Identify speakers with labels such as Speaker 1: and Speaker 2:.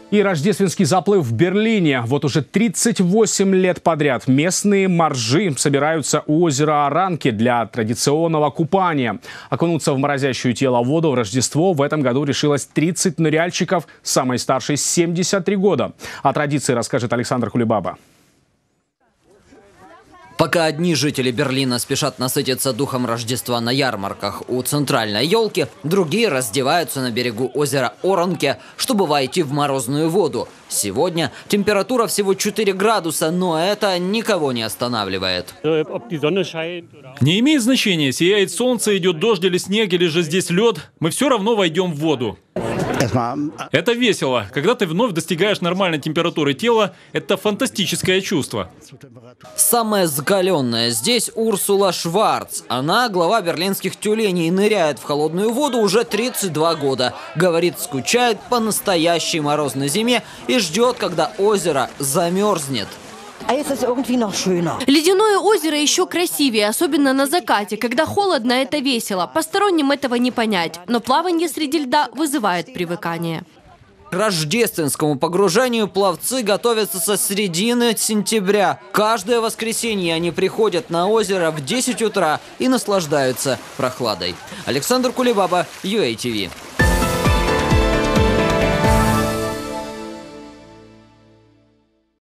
Speaker 1: И рождественский заплыв в Берлине. Вот уже 38 лет подряд местные моржи собираются у озера Оранки для традиционного купания. Окунуться в морозящую тело воду в Рождество в этом году решилось 30 ныряльщиков, самой старшей 73 года. О традиции расскажет Александр Кулебаба.
Speaker 2: Пока одни жители Берлина спешат насытиться духом Рождества на ярмарках у центральной елки, другие раздеваются на берегу озера Оранке, чтобы войти в морозную воду. Сегодня температура всего 4 градуса, но это никого не останавливает.
Speaker 3: Не имеет значения, сияет солнце, идет дождь или снег, или же здесь лед, мы все равно войдем в воду. Это весело. Когда ты вновь достигаешь нормальной температуры тела, это фантастическое чувство.
Speaker 2: Самая закаленная здесь Урсула Шварц. Она глава берлинских тюленей, ныряет в холодную воду уже 32 года. Говорит, скучает по настоящей морозной зиме и ждет, когда озеро замерзнет.
Speaker 4: Ледяное озеро еще красивее, особенно на закате. Когда холодно, это весело. Посторонним этого не понять. Но плавание среди льда вызывает привыкание.
Speaker 2: К рождественскому погружению пловцы готовятся со середины сентября. Каждое воскресенье они приходят на озеро в 10 утра и наслаждаются прохладой. Александр Кулебаба, UATV.